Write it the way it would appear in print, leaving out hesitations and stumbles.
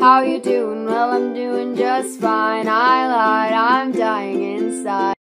how you doing? Well, I'm doing just fine. I lied, I'm dying inside.